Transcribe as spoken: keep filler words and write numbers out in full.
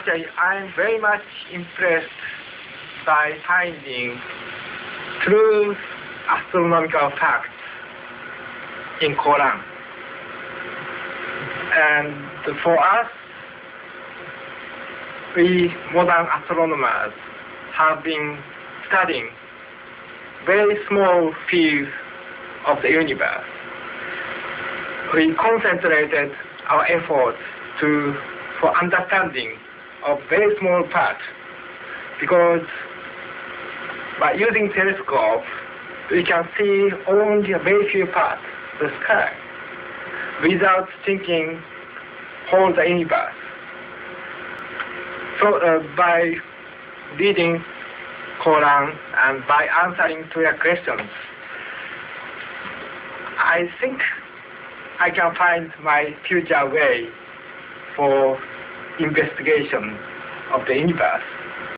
Actually, I'm very much impressed by finding true astronomical facts in Qur'an. And for us, we modern astronomers have been studying very small fields of the universe. We concentrated our efforts to for understanding of very small parts, because by using telescope we can see only a very few parts of the sky without thinking whole the universe. So uh, by reading Qur'an and by answering to your questions, I think I can find my future way for investigation of the universe.